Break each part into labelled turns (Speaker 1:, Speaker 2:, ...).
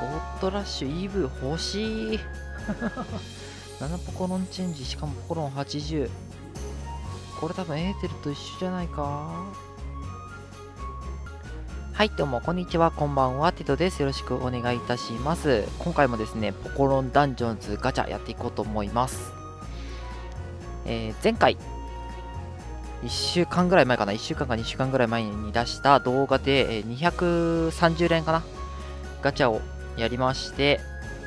Speaker 1: ットラッシュ EV 欲しい7ポコロンチェンジ、しかもポコロン80。これ多分エーテルと一緒じゃないか。はい、どうもこんにちは、こんばんは、ティトです。よろしくお願いいたします。今回もですね、ポコロンダンジョンズガチャやっていこうと思います。前回1週間ぐらい前かな、1週間か2週間ぐらい前に出した動画で、230連かな、ガチャをやりまして、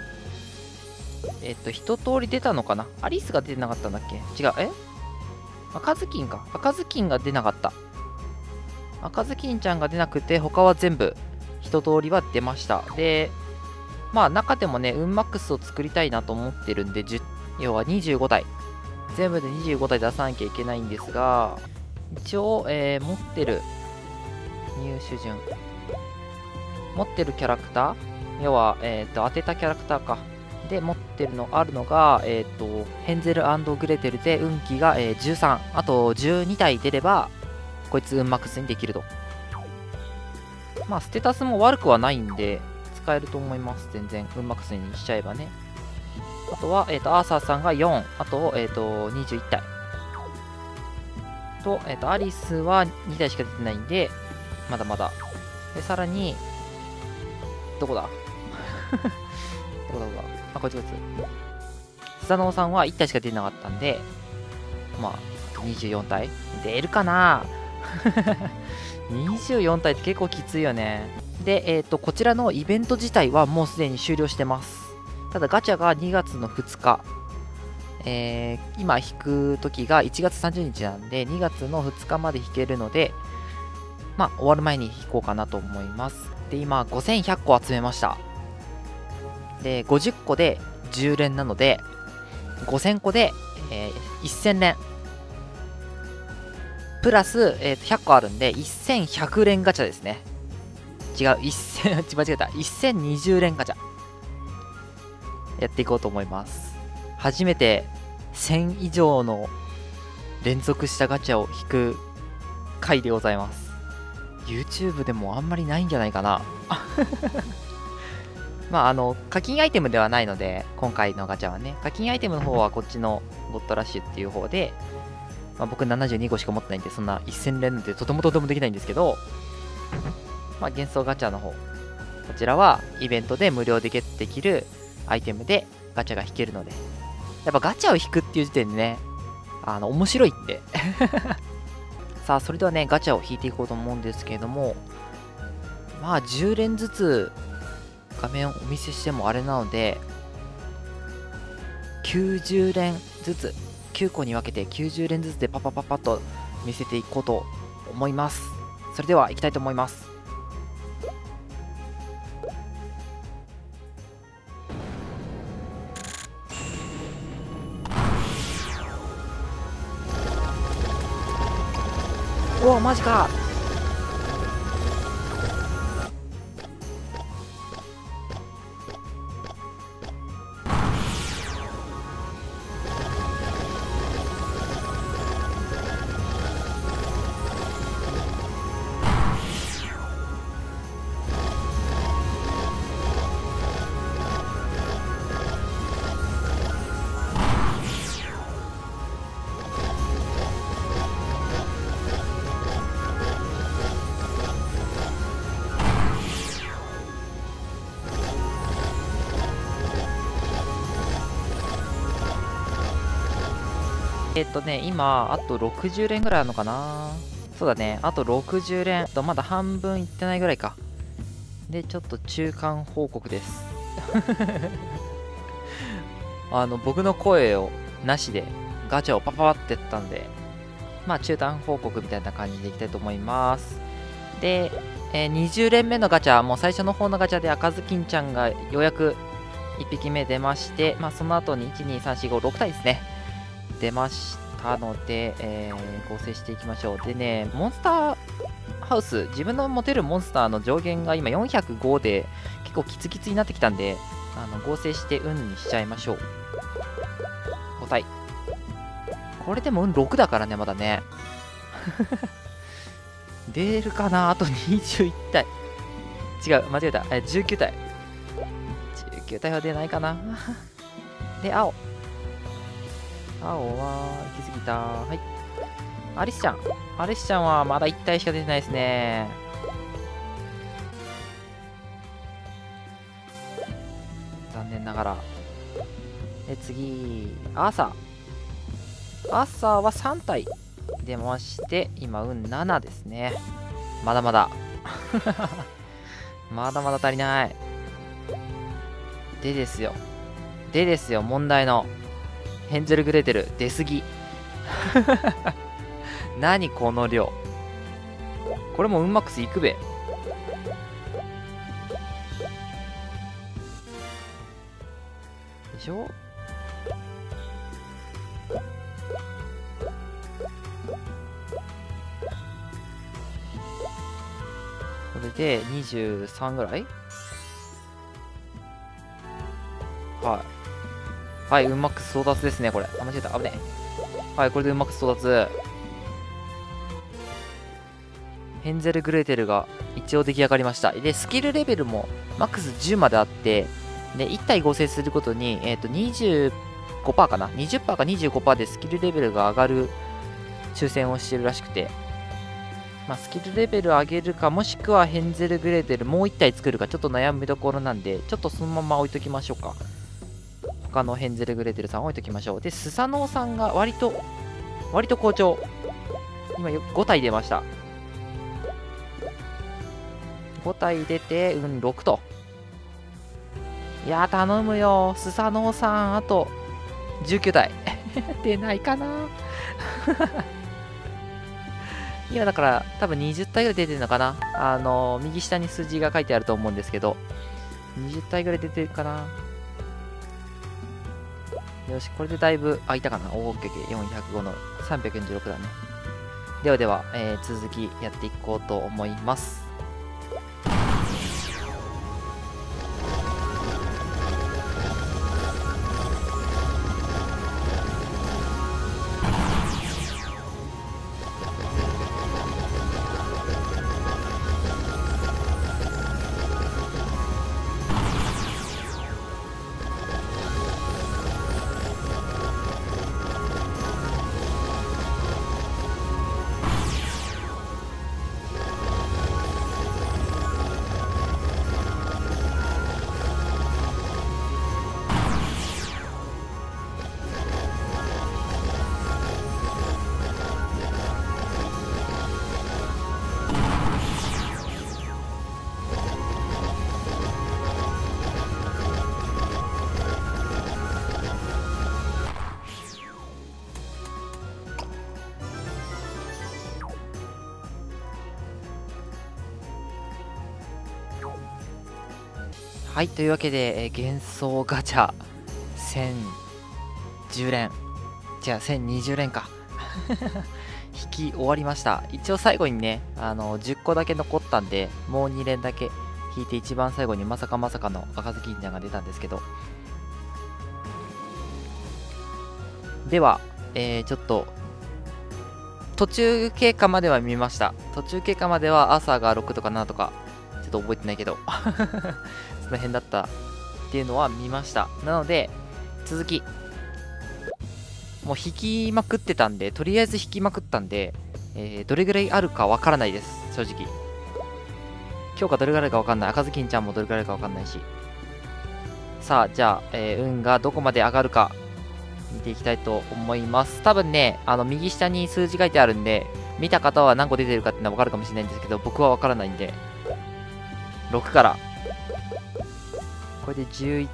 Speaker 1: 一通り出たのかな。アリスが出てなかったんだっけ。違う、赤ずきんか。赤ずきんが出なかった。赤ずきんちゃんが出なくて、他は全部一通りは出ました。で、まあ中でもね、運マックスを作りたいなと思ってるんで、要は25体。全部で25体出さなきゃいけないんですが、一応、持ってる入手順。持ってるキャラクター、要は、当てたキャラクターか。で、持ってるのあるのが、ヘンゼル&グレテルで運気が、13。あと12体出れば、こいつ運マックスにできると。まあ、ステータスも悪くはないんで、使えると思います。全然、運マックスにしちゃえばね。あとは、アーサーさんが4。あと、21体。と、アリスは2体しか出てないんで、まだまだ。で、さらに、どこだどこだあ、こいつこいつ。スタノーさんは1体しか出なかったんで、まあ、24体出るかな24体って結構きついよね。で、こちらのイベント自体はもうすでに終了してます。ただガチャが2月の2日。今引く時が1月30日なんで、2月の2日まで引けるので、まあ、終わる前に引こうかなと思います。で、今、5100個集めました。で、50個で10連なので、5000個で、1000連。プラス、100個あるんで、1100連ガチャですね。違う、間違えた。1020連ガチャ。やっていこうと思います。初めて1000以上の連続したガチャを引く回でございます。YouTube でもあんまりないんじゃないかな。まあ、課金アイテムではないので、今回のガチャはね、課金アイテムの方はこっちのゴッドラッシュっていう方で、まあ、僕72個しか持ってないんで、そんな1000連でとてもできないんですけど、まあ、幻想ガチャの方、こちらはイベントで無料でゲットできるアイテムでガチャが引けるので、やっぱガチャを引くっていう時点でね、面白いんで。さあ、それではね、ガチャを引いていこうと思うんですけれども、まあ、10連ずつ、画面をお見せしてもあれなので、90連ずつ、9個に分けて90連ずつでパパパパッと見せていこうと思います。それでは行きたいと思います。おお、マジか。今、あと60連ぐらいあるのかな。そうだね、あと60連。まだ半分いってないぐらいか。で、ちょっと中間報告です。僕の声をなしでガチャをパパパってやったんで、まあ中間報告みたいな感じでいきたいと思います。で、20連目のガチャ、もう最初の方のガチャで赤ずきんちゃんがようやく1匹目出まして、まあその後に1、2、3、4、5、6体ですね。出ましたので、合成していきましょう。でね、モンスターハウス、自分の持てるモンスターの上限が今405で、結構キツキツになってきたんで、合成して運にしちゃいましょう。5体。これでも運6だからね、まだね。出るかな、あと21体。違う、間違えた。19体。 9体は出ないかな。で、青は行き過ぎた。はい。アリスちゃんはまだ1体しか出てないですね。残念ながら。で、次、アーサーは3体出まして、今、7ですね。まだまだ。まだまだ足りない。でですよ、問題のヘンゼルグレーテル、出すぎ。何この量。これもマックスいくべ。でしょ。これで23ぐらい。はい、マックス到達ですね、これ。あ、間違えた。危ねえ。はい、これでマックス到達。ヘンゼルグレーテルが一応出来上がりました。で、スキルレベルもマックス10まであって、で、1体合成することに、25% かな ?20% か 25% でスキルレベルが上がる抽選をしてるらしくて、まあ、スキルレベル上げるか、もしくはヘンゼルグレーテルもう1体作るか、ちょっと悩みどころなんで、ちょっとそのまま置いときましょうか。他のヘンゼルグレーテルさん置いときましょう。で、スサノオさんが割と好調。今5体出ました。5体出て、6と。いやー、頼むよ。スサノオさん、あと19体。出ないかな。今だから多分20体ぐらい出てるのかな。右下に数字が書いてあると思うんですけど、20体ぐらい出てるかな。よし、これでだいぶ開いたかな。おー、405の346だね。では、続きやっていこうと思います。はい、というわけで、幻想ガチャ1010連、じゃあ1020連か。引き終わりました。一応最後にね、10個だけ残ったんで、もう2連だけ引いて一番最後にまさかの赤ずきんちゃんが出たんですけど。では、ちょっと、途中経過までは見ました。途中経過までは朝が6とか7とか、ちょっと覚えてないけど。その辺だったっていうのは見ました。なので、続き。もう引きまくってたんで、とりあえず引きまくったんで、どれぐらいあるかわからないです、正直。今日がどれぐらいあるかわかんない。赤ずきんちゃんもどれぐらいあるかわかんないし。さあ、じゃあ、運がどこまで上がるか、見ていきたいと思います。多分ね、右下に数字書いてあるんで、見た方は何個出てるかっていうのはわかるかもしれないんですけど、僕はわからないんで、6から。これで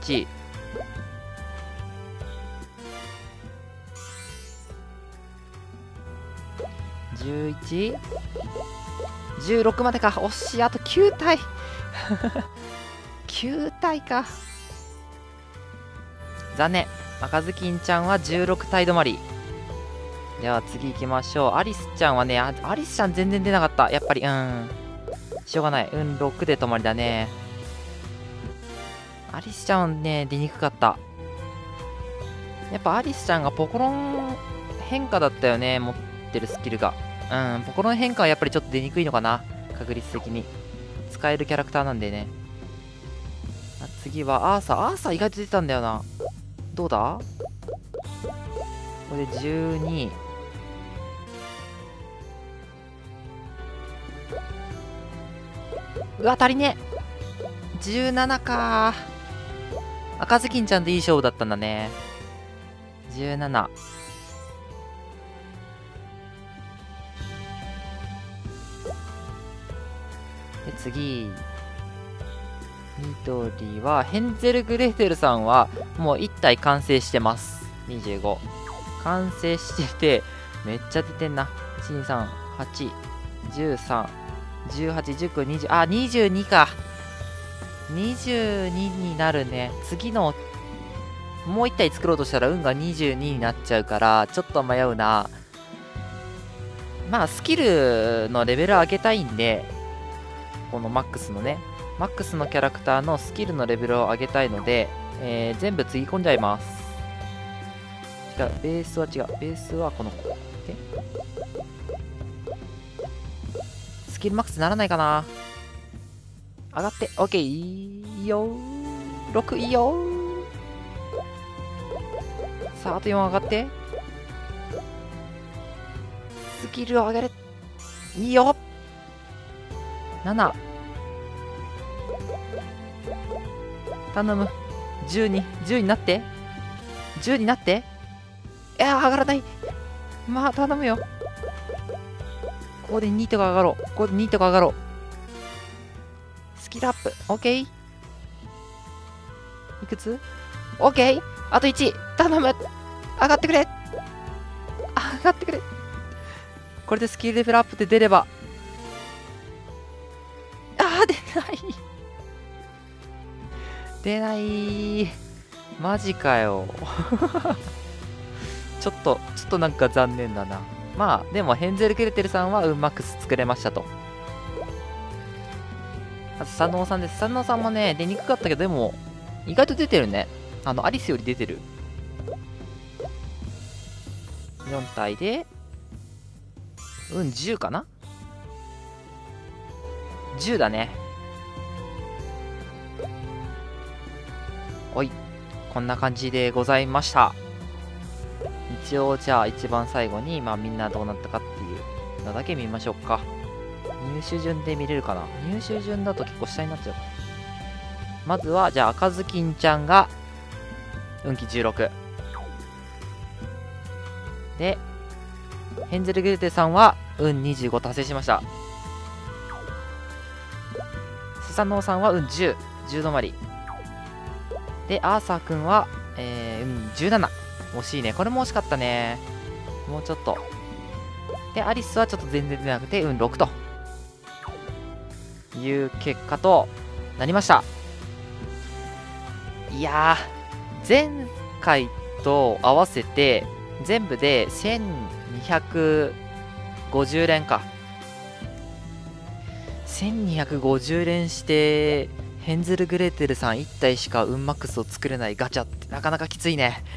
Speaker 1: 11。11、16までか。惜しい。あと9体。9体か。残念。赤ずきんちゃんは16体止まり。では次行きましょう。アリスちゃんはね、アリスちゃん全然出なかった。やっぱり、しょうがない。6で止まりだね。アリスちゃんはね、出にくかった。やっぱアリスちゃんがポコロン変化だったよね、持ってるスキルが。ポコロン変化はやっぱりちょっと出にくいのかな。確率的に。使えるキャラクターなんでね。 次はアーサー。アーサー意外と出たんだよな。どうだ？これで12。うわ、足りねえ。17か。赤ずきんちゃんでいい勝負だったんだね。17。で、次。緑は、ヘンゼル・グレーテルさんは、もう1体完成してます。25。完成してて、めっちゃ出てんな。1、2、3、8、13、18、19、20、あ、22か。22になるね。次の、もう1体作ろうとしたら運が22になっちゃうから、ちょっと迷うな。まあ、スキルのレベル上げたいんで、このマックスのね、マックスのキャラクターのスキルのレベルを上げたいので、全部つぎ込んじゃいます。違う、ベースは違う。ベースはこの子。で、スキルマックスならないかな。上がって、OK、いいよ。6、いいよ。さあ、あと4上がって。スキルを上げる。いいよ。7。頼む。12。10になって。10になって。いやー、上がらない。まあ、頼むよ。ここで2とか上がろう。ここで2とか上がろう。スキルアップ。OK。いくつ？ OK。あと1。頼む。上がってくれ。上がってくれ。これでスキルレベルアップで出れば。あー、出ない。出ない。マジかよ。ちょっとなんか残念だな。まあ、でもヘンゼル・グレテルさんは運マックス作れましたと。あと、佐野さんです。佐野さんもね、出にくかったけど、でも、意外と出てるね。アリスより出てる。4体で、10かな？ 10 だね。おい。こんな感じでございました。一応、じゃあ、一番最後に、まあ、みんなどうなったかっていうのだけ見ましょうか。入手順で見れるかな？入手順だと結構下になっちゃう。まずは、じゃあ、赤ずきんちゃんが、運気16。で、ヘンゼル・グレテさんは、運25達成しました。スサノオさんは運10。10止まり。で、アーサーくんは、運17。惜しいね。これも惜しかったね。もうちょっと。で、アリスはちょっと全然出なくて、運6と。いう結果となりました。いやー、前回と合わせて、全部で1250連か。1250連して、ヘンゼル・グレーテルさん1体しか運マックスを作れないガチャってなかなかきついね。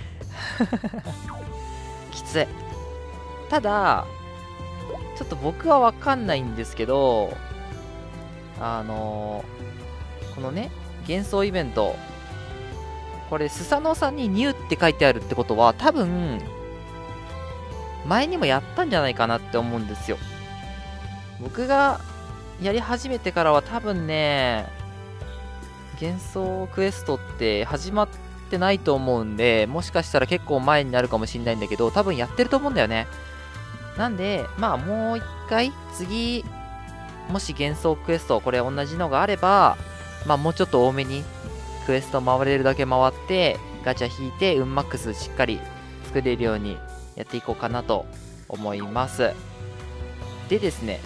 Speaker 1: きつい。ただ、ちょっと僕はわかんないんですけど、このね、幻想イベント、これ、スサノオさんにニューって書いてあるってことは、多分、前にもやったんじゃないかなって思うんですよ。僕がやり始めてからは多分ね、幻想クエストって始まってないと思うんで、もしかしたら結構前になるかもしれないんだけど、多分やってると思うんだよね。なんで、まあもう一回、次、もし幻想クエスト、これ同じのがあれば、まあもうちょっと多めに、クエスト回れるだけ回って、ガチャ引いて、運マックスしっかり作れるようにやっていこうかなと思います。でですね、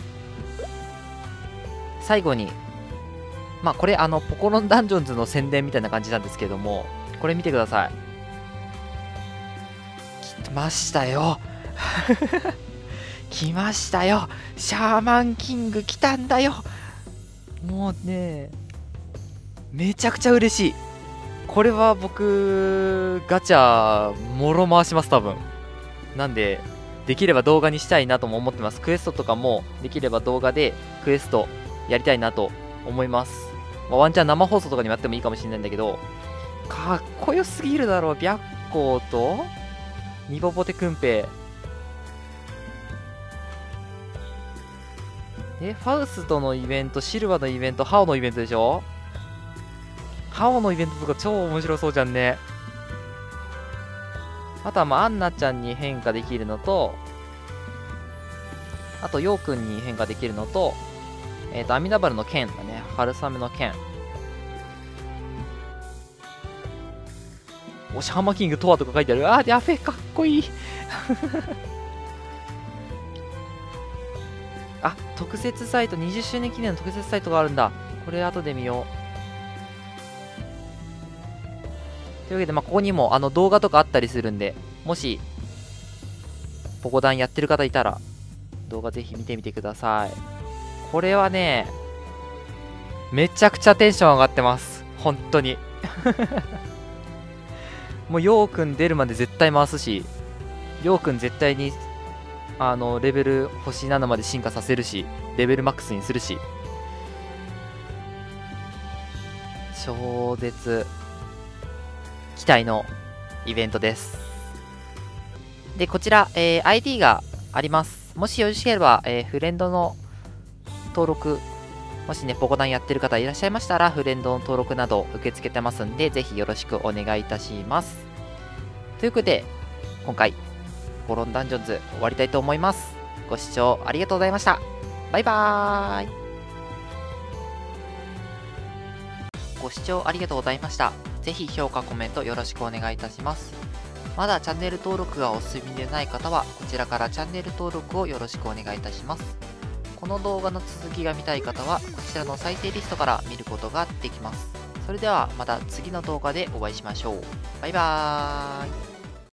Speaker 1: 最後に、まあこれポコロンダンジョンズの宣伝みたいな感じなんですけども、これ見てください。来ましたよ。来ましたよ。シャーマンキング来たんだよ。もうね、めちゃくちゃ嬉しい。これは僕、ガチャ、もろ回します、多分。なんで、できれば動画にしたいなとも思ってます。クエストとかも、できれば動画でクエストやりたいなと思います。 まあ、ワンチャン生放送とかにもやってもいいかもしれないんだけど、かっこよすぎるだろう。白光とニポポテくんぺい。ファウストのイベント、シルバのイベント、ハオのイベントでしょ。ハオのイベントとか超面白そうじゃんね。あとはまあアンナちゃんに変化できるのと、あとヨウくんに変化できるのと、アミダバルの剣だね。春雨の剣。おしハマキングトアとか書いてある。あー、やべえ、かっこいい。あ、特設サイト、20周年記念の特設サイトがあるんだ。これ後で見よう。というわけで、まあ、ここにも動画とかあったりするんで、もし、ポコダンやってる方いたら、動画ぜひ見てみてください。これはね、めちゃくちゃテンション上がってます。本当に。もう、ヨウくん出るまで絶対回すし、ヨウくん絶対に、レベル星7まで進化させるし、レベルマックスにするし、超絶、期待のイベントです。で、こちら、ID があります。もしよろしければ、フレンドの登録、もしね、ポコダンやってる方いらっしゃいましたら、フレンドの登録など受け付けてますんで、ぜひよろしくお願いいたします。ということで、今回、ゴロンダンジョンズ終わりたいと思います。ご視聴ありがとうございました。バイバーイ。ご視聴ありがとうございました。ぜひ評価、コメントよろしくお願いいたします。まだチャンネル登録がお済みでない方は、こちらからチャンネル登録をよろしくお願いいたします。この動画の続きが見たい方は、こちらの再生リストから見ることができます。それではまた次の動画でお会いしましょう。バイバーイ。